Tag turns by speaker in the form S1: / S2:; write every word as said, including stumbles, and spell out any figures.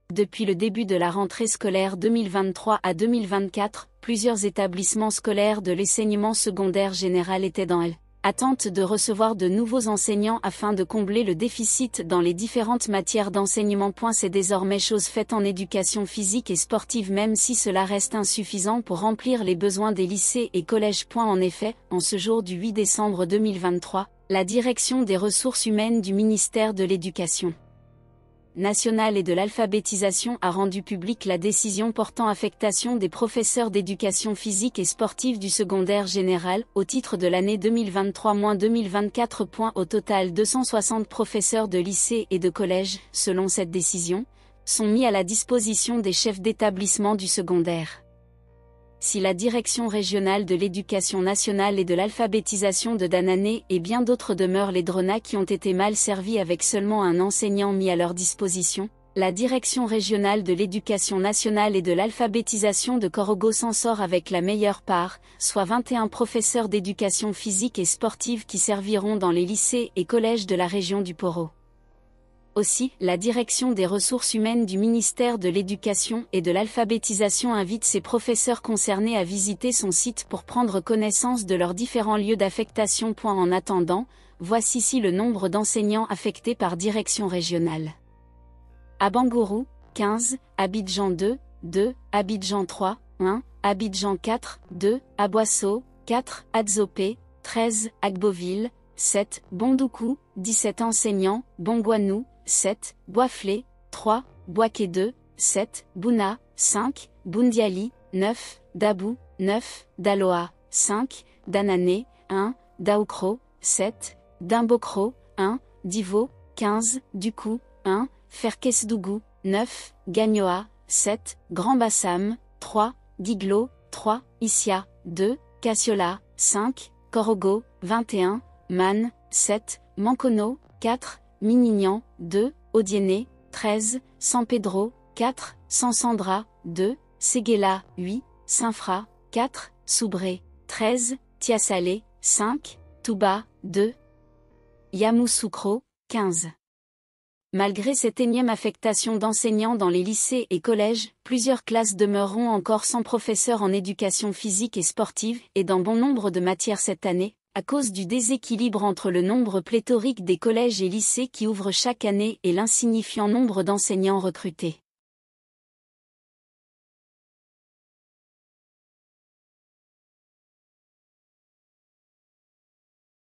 S1: Depuis le début de la rentrée scolaire deux mille vingt-trois à deux mille vingt-quatre, plusieurs établissements scolaires de l'enseignement secondaire général étaient dans l'attente de recevoir de nouveaux enseignants afin de combler le déficit dans les différentes matières d'enseignement. C'est désormais chose faite en éducation physique et sportive, même si cela reste insuffisant pour remplir les besoins des lycées et collèges. En effet, en ce jour du huit décembre deux mille vingt-trois, la direction des ressources humaines du ministère de l'Éducation nationale et de l'alphabétisation a rendu publique la décision portant affectation des professeurs d'éducation physique et sportive du secondaire général, au titre de l'année deux mille vingt-trois deux mille vingt-quatre. Au total, deux cent soixante professeurs de lycée et de collège, selon cette décision, sont mis à la disposition des chefs d'établissement du secondaire. Si la Direction régionale de l'éducation nationale et de l'alphabétisation de Danané et bien d'autres demeurent les D R E N A qui ont été mal servis avec seulement un enseignant mis à leur disposition, la Direction régionale de l'éducation nationale et de l'alphabétisation de Corogo s'en sort avec la meilleure part, soit vingt et un professeurs d'éducation physique et sportive qui serviront dans les lycées et collèges de la région du Poro. Aussi, la direction des ressources humaines du ministère de l'Éducation et de l'alphabétisation invite ses professeurs concernés à visiter son site pour prendre connaissance de leurs différents lieux d'affectation. En attendant, voici ici le nombre d'enseignants affectés par direction régionale. À Bangourou, quinze, Abidjan deux, deux, Abidjan trois, un, Abidjan quatre, deux, Aboisseau, quatre, Adzopé, treize, Agboville, sept, Bondoukou, dix-sept enseignants, Bongouanou, sept, Boisflé, trois, Boaké deux, sept, Bouna, cinq, Boundiali, neuf, Dabou, neuf, Daloa, cinq, Danané, un, Daoukro, sept, Dimbokro, un, Divo, quinze, Dukou, un, Ferkesdougou, neuf, Gagnoa, sept, Grand Bassam, trois, Diglo, trois, Issia, deux, Cassiola, cinq, Corogo, vingt et un, Man, sept, Mancono, quatre, Minignan, deux, Odiéné, treize, San Pedro, quatre, San Sandra, deux, Séguéla, huit, Saint-Fra, quatre, Soubré, treize, Tiasalé, cinq, Touba, deux, Yamoussoukro, quinze. Malgré cette énième affectation d'enseignants dans les lycées et collèges, plusieurs classes demeureront encore sans professeurs en éducation physique et sportive, et dans bon nombre de matières cette année, à cause du déséquilibre entre le nombre pléthorique des collèges et lycées qui ouvrent chaque année et l'insignifiant nombre d'enseignants recrutés.